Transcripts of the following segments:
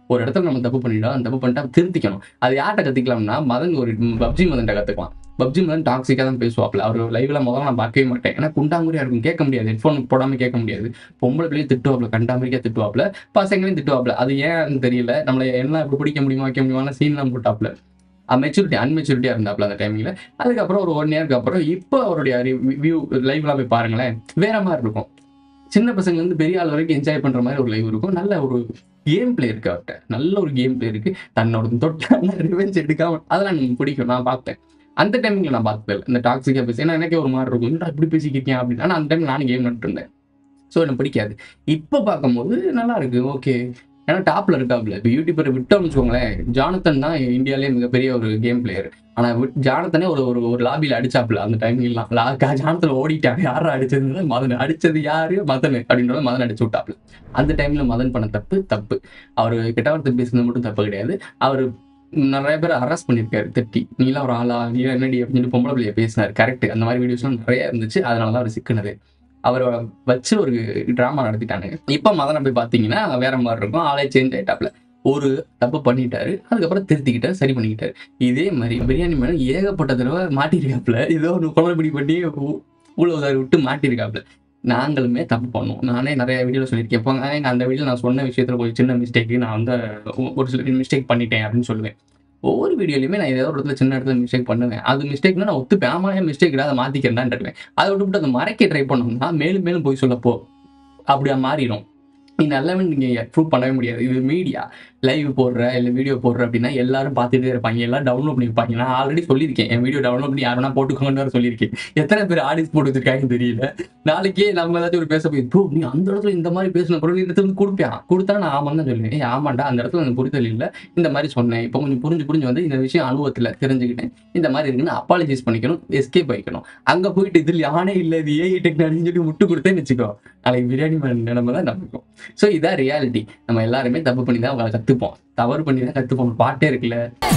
ஒரு இடத்துல நம்ம தப்பு பண்ணிட்டோம், அந்த தப்பு பண்ணிட்டா திருத்திக்கணும். அது யார்கிட்ட கத்துக்கலாம்னா, மதன் ஒரு பப்ஜி மதன்ட்ட கத்துக்கலாம். பப்ஜி மதன் டாக்ஸிக்கா தான் பேசுவாப்ல. அவரு லைவ்ல முதல்ல நான் பார்க்கவே மாட்டேன். ஏன்னா குண்டாங்குறியா இருக்கும். கேட்க முடியாது. ஹெட்ஃபோன் போடாம கேட்க முடியாது. பொம்பளை பிள்ளையும் திட்டுவாப்ல. கண்டாமரிக்கா திட்டுவாப்ல. பசங்களையும் திட்டுவாப்ல. அது ஏன்னு தெரியல. நம்மள எல்லாம் இப்படி பிடிக்க முடியுமா, வைக்க முடியுமான்னு சீன்லாம் போட்டாப்ல. அன்மெச்சூரிட்டியா இருந்தாப்ல அந்த டைமிங்ல. அதுக்கப்புறம் ஒரு 1 இயர்க்கு அப்புறம் இப்ப அவருடைய வியூ லைவ்லாம் போய் பாருங்களேன். வேற மாரி இருக்கும். சின்ன பசங்கள்ல இருந்து பெரிய ஆள் வரைக்கும் என்ஜாய் பண்ற மாரி ஒரு லைவ் இருக்கும். நல்ல ஒரு கேம் பிளே இருக்கு அவர்ட்ட. நல்ல ஒரு கேம் பிளே இருக்கு. தன்னோட தொட்டா ரிவெஞ்ச் எடுக்காம அதெல்லாம் எனக்கு பிடிக்கும். நான் பார்த்தேன். அந்த டைமிங்ல நான் பார்த்தது இல்ல. இந்த டாக்ஸிக்கா பேசி ஏன்னா எனக்கே ஒரு மாரி இருக்கும். என்னடா இப்படி பேசிட்டு இருக்கியா அப்படின்னு. ஆனா அந்த டைம்ல நானும் கேம் விளையாண்டுட்டு இருந்தேன். ஸோ எனக்கு பிடிக்காது. இப்ப பார்க்கும்போது நல்லா இருக்கு. ஓகே. ஏன்னா டாப்ல இருக்காப்ல. இப்ப யூடியூபர விட்டோம்னு வச்சுக்கோங்களேன், ஜானத்தன் தான் இந்தியாலயே மிகப்பெரிய ஒரு கேம் பிளேயர். ஆனா ஜானத்தனே ஒரு ஒரு ஒரு லாபில அடிச்சாப்ல அந்த டைம்லாம். ஜானத்தன் ஓடிட்டான். யாரா அடிச்சதுன்னா மதன். அடிச்சது யாரு? மதன் அப்படின்றத மதன் அடிச்சு விட்டாப்ல. அந்த டைம்ல மதன் பண்ண தப்பு. அவரு கெட்ட வார்த்தை பேசுனது மட்டும் தப்பு கிடையாது. அவரு நெறைய பேர ஹராஸ் பண்ணியிருக்காரு திட்டி. "நீலாம் ஒரு ஆளா? நீலாம் என்னடி?" அப்படின்னு சொல்லி பொம்பள பிள்ளைய பேசினாரு. கரெக்ட். அந்த மாரி வீடியோஸ்லாம் நெறைய இருந்துச்சு. அதனால தான் அவரு சிக்குனது. அவர வச்சு ஒரு டிராமா நடத்திட்டானுங்க. இப்ப மதன போய் பார்த்தீங்கன்னா, வேற மாரி இருக்கும். ஆளே சேஞ்ச் ஆயிட்டாப்ல. ஒரு தப்பு பண்ணிட்டாரு. அதுக்கப்புறம் திருத்திக்கிட்டாரு. சரி பண்ணிக்கிட்டாரு. இதே மாரி பிரியாணி மேன் ஏகப்பட்ட தடவ மாட்டியிருக்காப்ல. ஏதோ ஒரு குளறுபடி பண்ணி ஊழல்வாரி விட்டு மாட்டியிருக்காப்ல. நாங்களுமே தப்பு பண்ணுவோம். நானே நெறைய வீடியோல சொல்லியிருக்கேன். இப்ப அந்த வீடியோல நான் சொன்ன விஷயத்துல ஒரு சின்ன மிஸ்டேக் நான் வந்து ஒரு சில மிஸ்டேக் பண்ணிட்டேன் அப்படின்னு சொல்லுவேன். ஒவ்வொரு வீடியோலயுமே நான் ஏதாவது ஒரு இடத்துல சின்ன இடத்துல மிஸ்டேக் பண்ணுவேன். அது மிஸ்டேக்னா நான் ஒத்துப்பேன். ஆமா என் மிஸ்டேக்டா அத மாத்திக்கிறேன்டான்றுவேன். அத விட்டுப்புட்டு அத மறைக்க ட்ரை பண்ணோம்னா, மேலும் மேலும் பொய் சொல்லப்போ அப்படியா மாறிரும். நீ நல்லவன்னு நீங்க ப்ரூவ் பண்ணவே முடியாது. இது மீடியா. லைவ் போடுற, இல்ல வீடியோ போடுற அப்படின்னா எல்லாரும் பார்த்துட்டே இருப்பாங்க. எல்லாரும் டவுன்லோட் பண்ணி வைப்பாங்க. நான் ஆல்ரெடி சொல்லியிருக்கேன். என் வீடியோ டவுன்லோட் பண்ணி யார் வேணா போட்டுக்கோங்கன்னு வேற சொல்லியிருக்கேன். எத்தனை பேர் ஆடியன்ஸ் போட்டு வச்சிருக்காங்கன்னு தெரியல. நாளைக்கே நம்ம ஏதாச்சும் ஒரு பேச போய், "ப்ரோ நீ அந்த இடத்துல இந்த மாரி பேசின பிறகு நீ இந்த இடத்துல வந்து குடுப்பியா?" குடுத்தா நான் ஆமான்னு தான் சொல்லுவேன். "ஏய் ஆமாண்டா அந்த இடத்துல எனக்கு புரிதல் இல்ல. இந்த மாரி சொன்னேன். இப்போ கொஞ்சம் புரிஞ்சு வந்து இந்த விஷயம் அனுபவத்துல தெரிஞ்சுக்கிட்டேன். இந்த மாரி இருக்குன்னு அப்பாலஜைஸ் பண்ணிக்கணும். எஸ்கேப் ஆயிக்கணும். அங்க போயிட்டு இதில யானே இல்ல. இது ஏஐ டெக்னாலஜின்னு சொல்லி முட்டு குடுத்தேன்னு வச்சுக்கோ. நாளைக்கு பிரியாணி மேன் நிலைமை தான் நமக்கும். ஸோ இதான் ரியாலிட்டி. நம்ம எல்லாருமே தப்பு பண்ணி தான் கத்துப்போம். தவறு பண்ணி தான் கத்துப்போம். பாட்டே இருக்குல்ல.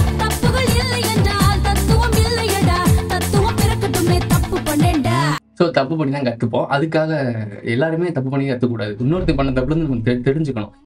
ஸோ தப்பு பண்ணி தான் கத்துப்போம். அதுக்காக எல்லாருமே தப்பு பண்ணி கத்துக்கூடாது. இன்னொருத்தன் பண்ண தப்புலருந்து நம்ம தெரிஞ்சுக்கணும்.